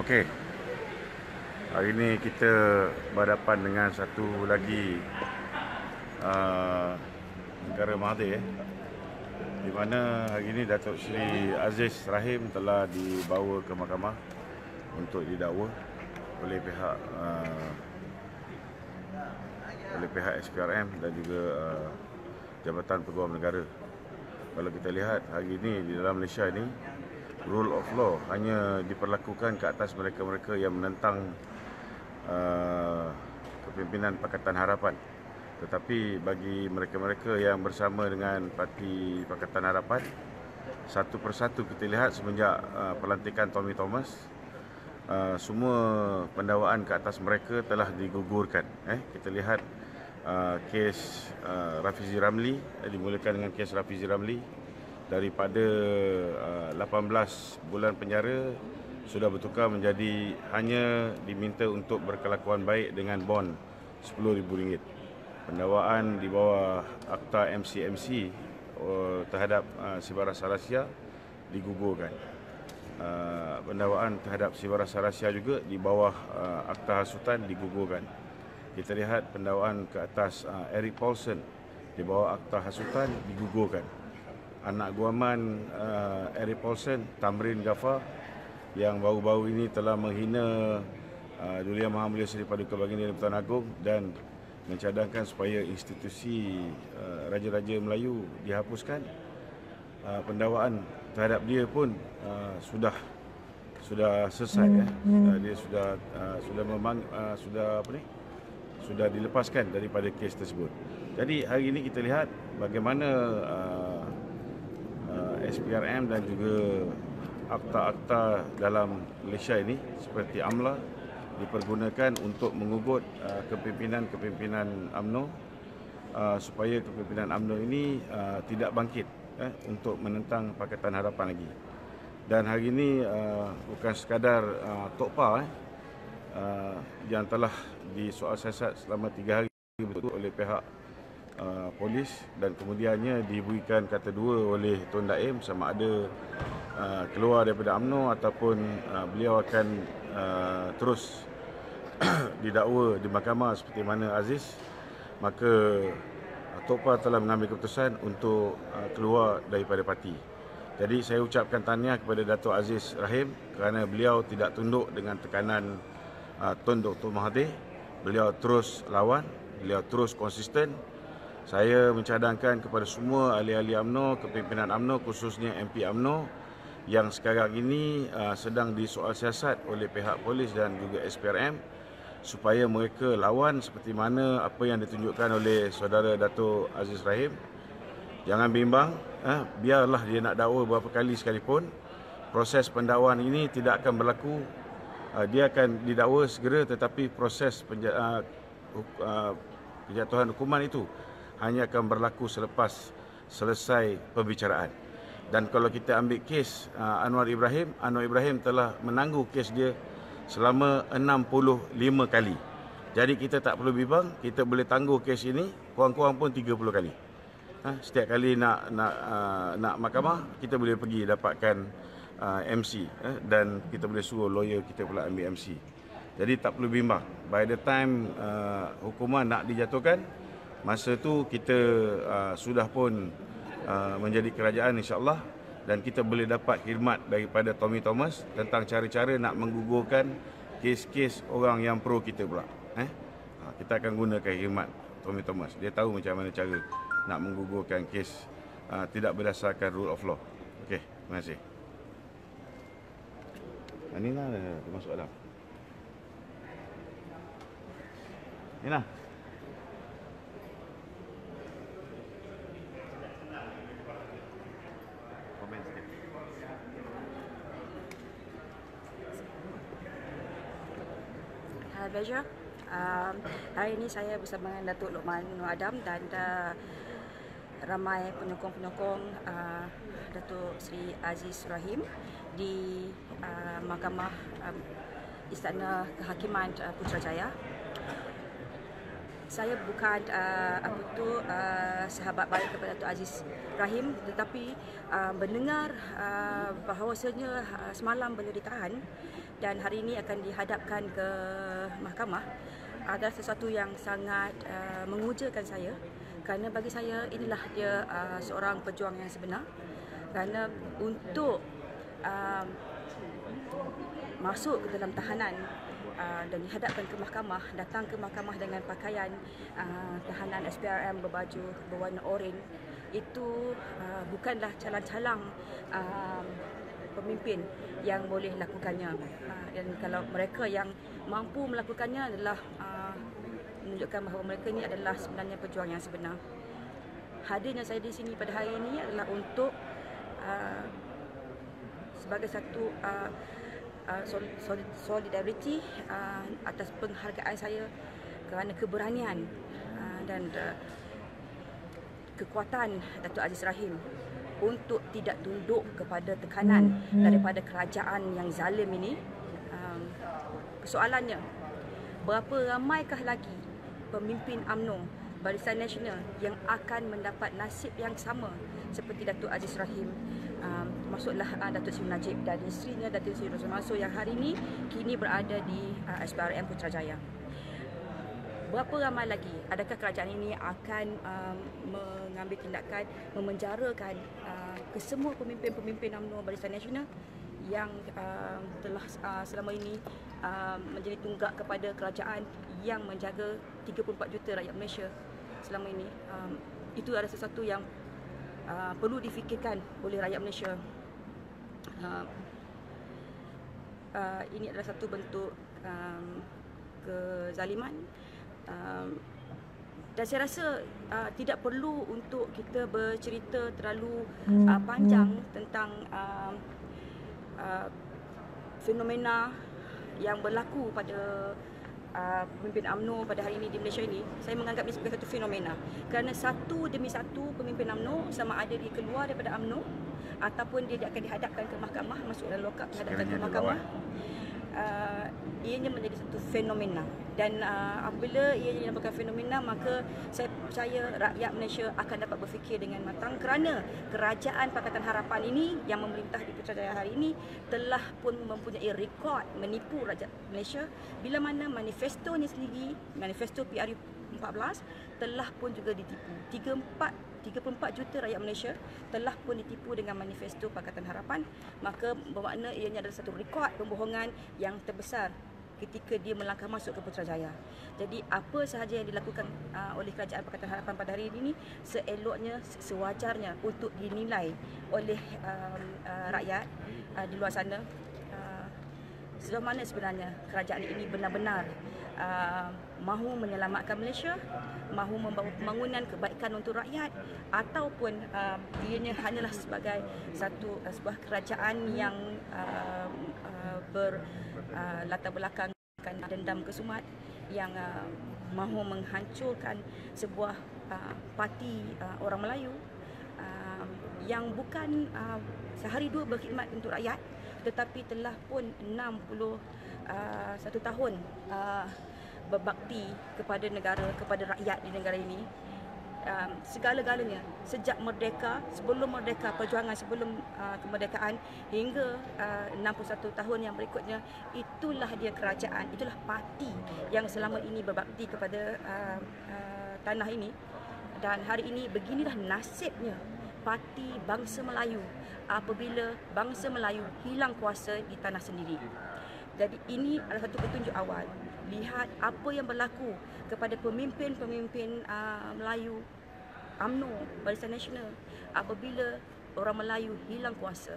Okey, hari ini kita berhadapan dengan satu lagi negara Mahathir, di mana hari ini Datuk Seri Aziz Rahim telah dibawa ke mahkamah untuk didakwa oleh pihak SPRM dan juga Jabatan Peguam Negara. Kalau kita lihat hari ini di dalam Malaysia ini, rule of law hanya diperlakukan ke atas mereka-mereka yang menentang kepimpinan Pakatan Harapan. Tetapi bagi mereka-mereka yang bersama dengan Parti Pakatan Harapan, satu persatu kita lihat semenjak pelantikan Tommy Thomas, semua pendakwaan ke atas mereka telah digugurkan. Kita lihat kes Rafizi Ramli, dimulakan dengan kes Rafizi Ramli. Daripada 18 bulan penjara sudah bertukar menjadi hanya diminta untuk berkelakuan baik dengan bon RM10,000. Pendakwaan di bawah Akta MCMC terhadap Sibaras Sarasya digugurkan. Pendakwaan terhadap Sibaras Sarasya juga di bawah Akta Hasutan digugurkan. Kita lihat pendakwaan ke atas Eric Paulson di bawah Akta Hasutan digugurkan. Anak guaman Eric Paulson, Tamrin Ghaffar, yang baru-baru ini telah menghina Duli Yang Maha Mulia Seri Paduka Baginda Pertuan Agong dan mencadangkan supaya institusi Raja-Raja Melayu dihapuskan. Pendakwaan terhadap dia pun sudah selesai. Dia sudah dilepaskan daripada kes tersebut. Jadi hari ini kita lihat bagaimana SPRM dan juga akta-akta dalam Malaysia ini seperti AMLA dipergunakan untuk mengugut kepimpinan UMNO supaya kepimpinan UMNO ini tidak bangkit untuk menentang Pakatan Harapan lagi. Dan hari ini bukan sekadar Tokpa yang telah disoal siasat selama 3 hari betul oleh pihak polis dan kemudiannya diberikan kata dua oleh Tun Daim sama ada keluar daripada UMNO ataupun beliau akan terus didakwa di mahkamah seperti mana Aziz. Maka Tokpa telah mengambil keputusan untuk keluar daripada parti. Jadi saya ucapkan tahniah kepada Datuk Aziz Rahim kerana beliau tidak tunduk dengan tekanan Tun Dr. Mahathir. Beliau terus lawan, beliau terus konsisten. Saya mencadangkan kepada semua ahli-ahli UMNO, kepimpinan UMNO, khususnya MP UMNO yang sekarang ini sedang disoal siasat oleh pihak polis dan juga SPRM supaya mereka lawan seperti mana apa yang ditunjukkan oleh saudara Datuk Aziz Rahim. Jangan bimbang, biarlah dia nak dakwa berapa kali sekalipun, proses pendakwaan ini tidak akan berlaku. Dia akan didakwa segera, tetapi proses penjatuhan hukuman itu hanya akan berlaku selepas selesai pembicaraan. Dan kalau kita ambil kes Anwar Ibrahim telah menangguh kes dia selama 65 kali. Jadi kita tak perlu bimbang, kita boleh tangguh kes ini kurang-kurang pun 30 kali. Setiap kali nak mahkamah, kita boleh pergi dapatkan MC dan kita boleh suruh lawyer kita pula ambil MC. Jadi tak perlu bimbang. By the time hukuman nak dijatuhkan, masa tu kita sudah pun menjadi kerajaan insya-Allah dan kita boleh dapat khidmat daripada Tommy Thomas tentang cara-cara nak menggugurkan kes-kes orang yang pro kita pula. Kita akan gunakan khidmat Tommy Thomas. Dia tahu macam mana cara nak menggugurkan kes tidak berdasarkan rule of law. Okey, terima kasih. Inilah masuk dalam. Inilah. Pleasure. Hari ini saya bersama dengan Datuk Lokman Nur Adam dan ramai penyokong-penyokong Datuk Seri Aziz Rahim di Mahkamah Istana Kehakiman Putrajaya. saya bukan sahabat baik kepada Datuk Aziz Rahim, tetapi mendengar bahawasanya semalam beliau ditahan dan hari ini akan dihadapkan ke mahkamah adalah sesuatu yang sangat mengujakan saya, kerana bagi saya inilah dia seorang pejuang yang sebenar. Kerana untuk masuk ke dalam tahanan dan dihadapkan ke mahkamah, datang ke mahkamah dengan pakaian tahanan SPRM berbaju berwarna oranye, itu bukanlah calang-calang pemimpin yang boleh lakukannya. Dan kalau mereka yang mampu melakukannya adalah menunjukkan bahawa mereka ini adalah sebenarnya pejuang yang sebenar. Hadirnya saya di sini pada hari ini adalah untuk sebagai satu solidariti atas penghargaan saya kerana keberanian dan kekuatan Datuk Aziz Rahim untuk tidak tunduk kepada tekanan daripada kerajaan yang zalim ini. Persoalannya, berapa ramaikah lagi pemimpin UMNO Barisan Nasional yang akan mendapat nasib yang sama seperti Datuk Aziz Rahim? Masuklah Datuk Seri Najib dan isterinya Datuk Seri Rosman Mansor yang hari ini kini berada di SPRM Putrajaya. Berapa ramai lagi? Adakah kerajaan ini akan mengambil tindakan memenjarakan kesemua pemimpin-pemimpin UMNO Barisan Nasional yang telah selama ini menjadi tunggak kepada kerajaan yang menjaga 34 juta rakyat Malaysia selama ini? Itu adalah sesuatu yang perlu difikirkan oleh rakyat Malaysia. Ini adalah satu bentuk kezaliman, dan saya rasa tidak perlu untuk kita bercerita terlalu panjang tentang fenomena yang berlaku pada pemimpin UMNO pada hari ini di Malaysia ini. Saya menganggap ini sebagai satu fenomena, kerana satu demi satu pemimpin UMNO, sama ada dia keluar daripada UMNO ataupun dia akan dihadapkan ke mahkamah, masuk dalam lokap, dihadapkan ke mahkamah, ianya menjadi satu fenomena. Dan apabila ianya merupakan fenomena, maka saya percaya rakyat Malaysia akan dapat berfikir dengan matang, kerana kerajaan Pakatan Harapan ini yang memerintah di Putrajaya hari ini telah pun mempunyai rekod menipu rakyat Malaysia, bila mana manifestonya sendiri, manifesto PRU 14 telah pun juga ditipu. 34 juta rakyat Malaysia telah pun ditipu dengan manifesto Pakatan Harapan. Maka bermakna ianya adalah satu rekod pembohongan yang terbesar ketika dia melangkah masuk ke Putrajaya. Jadi apa sahaja yang dilakukan oleh kerajaan Pakatan Harapan pada hari ini seeloknya, sewajarnya untuk dinilai oleh rakyat di luar sana. Sejauh mana sebenarnya kerajaan ini benar-benar mahu menyelamatkan Malaysia, mahu membawa pembangunan kebaikan untuk rakyat, ataupun ianya hanyalah sebagai sebuah kerajaan yang berlatar belakangkan dendam kesumat, yang mahu menghancurkan sebuah parti orang Melayu yang bukan sehari dua berkhidmat untuk rakyat, tetapi telah pun 61 tahun berbakti kepada negara, kepada rakyat di negara ini. Segala-galanya sejak merdeka, sebelum merdeka, perjuangan sebelum kemerdekaan hingga 61 tahun yang berikutnya, itulah dia kerajaan, itulah parti yang selama ini berbakti kepada tanah ini. Dan hari ini beginilah nasibnya parti bangsa Melayu apabila bangsa Melayu hilang kuasa di tanah sendiri. Jadi ini adalah satu petunjuk awal. Lihat apa yang berlaku kepada pemimpin-pemimpin Melayu UMNO Barisan Nasional apabila orang Melayu hilang kuasa.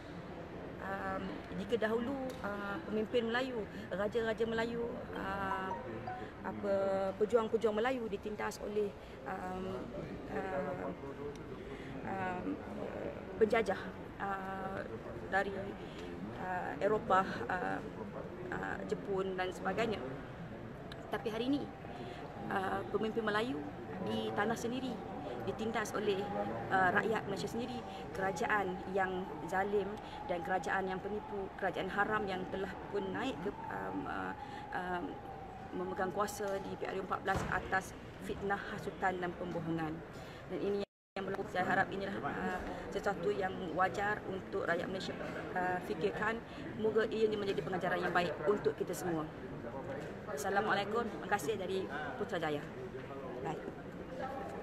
Jika dahulu pemimpin Melayu, raja-raja Melayu, pejuang-pejuang Melayu ditindas oleh penjajah dari Eropah, Jepun dan sebagainya. Tapi hari ini pemimpin Melayu di tanah sendiri ditindas oleh rakyat Malaysia sendiri, kerajaan yang zalim dan kerajaan yang penipu, kerajaan haram yang telah pun naik ke memegang kuasa di PRU 14 atas fitnah, hasutan dan pembohongan. Dan ini yang berlaku, saya harap inilah sesuatu yang wajar untuk rakyat Malaysia fikirkan. Moga ia menjadi pengajaran yang baik untuk kita semua. Assalamualaikum. Terima kasih dari Putrajaya. Bye.